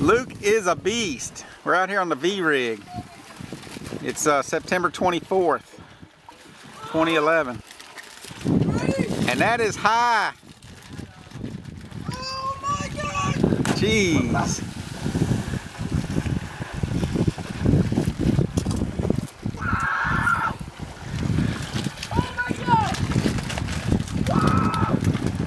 Luke is a beast. We're out here on the V-rig. It's September 24th, 2011. And that is high. Oh my God! Jeez.